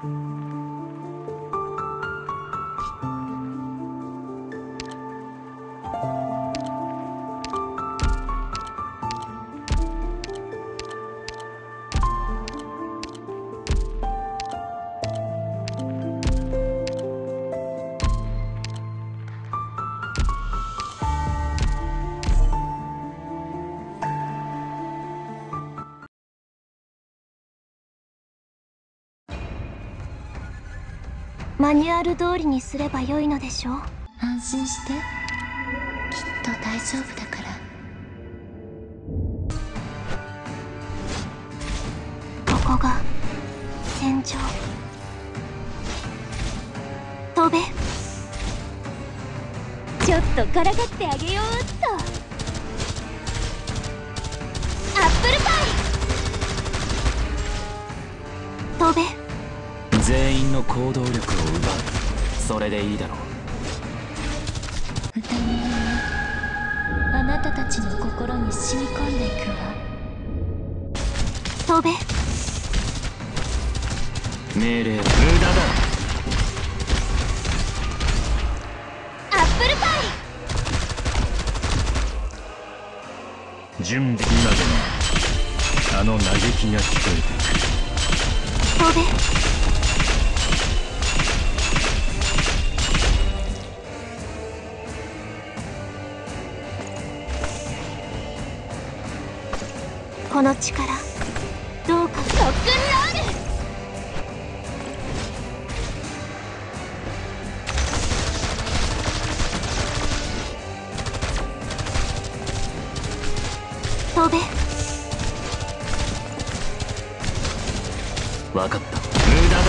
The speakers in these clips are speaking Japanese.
マニュアル通りにすればよいのでしょう。 安心して、きっと大丈夫だから。 ここが戦場。飛べ。ちょっとからかってあげようっと。アップルパイ。飛べ。 全員の行動力を奪う。それでいいだろう。 歌声があなたたちの心に染み込んでいくわ。 飛べ。 命令は無駄だ。 アップルパイ。 準備。今でもあの嘆きが聞こえてくる。 飛べ。この力、どうか。ロックンロール。飛べ。 分かった。無駄だ。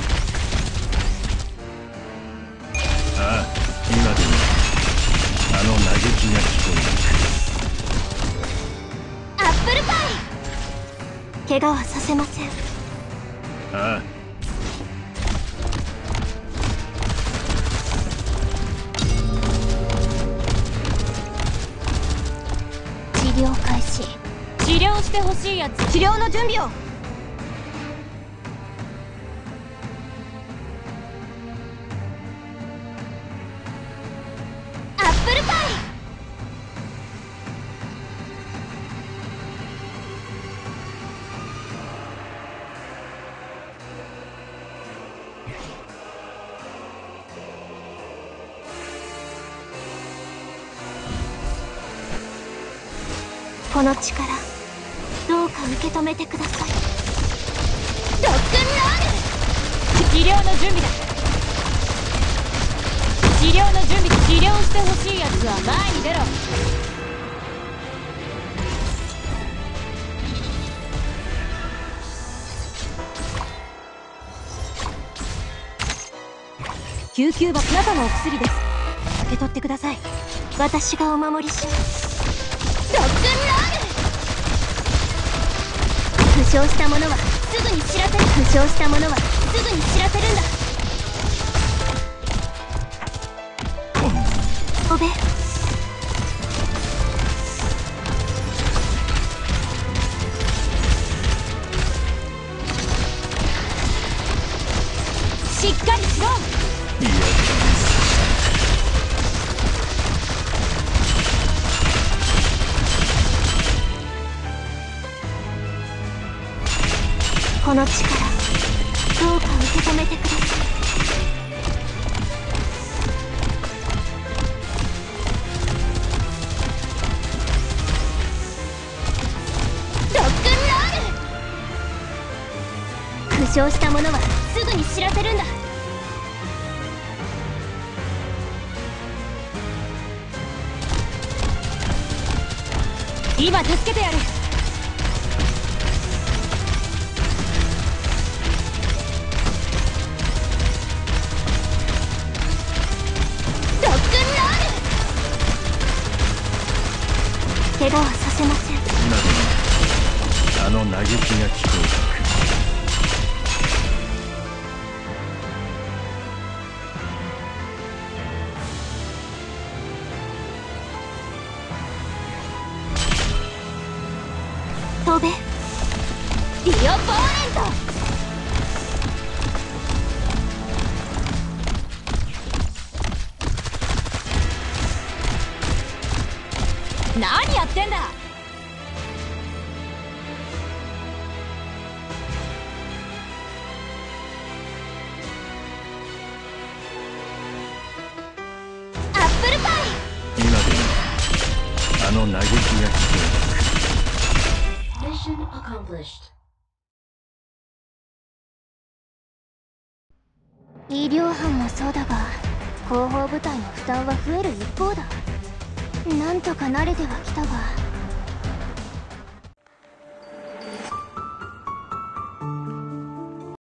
ああ、今でもあの嘆きが聞こえてくる。 怪我はさせません。 ああ。 治療開始。治療してほしいやつ。治療の準備を。アップルパイ。この力、どうか受け止めてください。ロックンロール。治療の準備だ。治療の準備。治療してほしいやつは前に出ろ。救急箱。中のお薬です。受け取ってください。私がお守りします。ロックンロール。負傷した者はすぐに知らせる。負傷した者はすぐに知らせるんだ。飛べ。しっかりしろ。 いや、 この力、どうか受け止めてください。ロックンロール。負傷した者はすぐに知らせるんだ。今助けてやる。怪我はさせません。 今でもあの嘆きが聞こえてくる。 飛べ。ディオポーネント。 何やってんだ。アップルパイ。 今でもあの嘆きが聞こえ Mission accomplished. 医療班もそうだが後方部隊の負担は増える一方だ。なんとか慣れてはきたが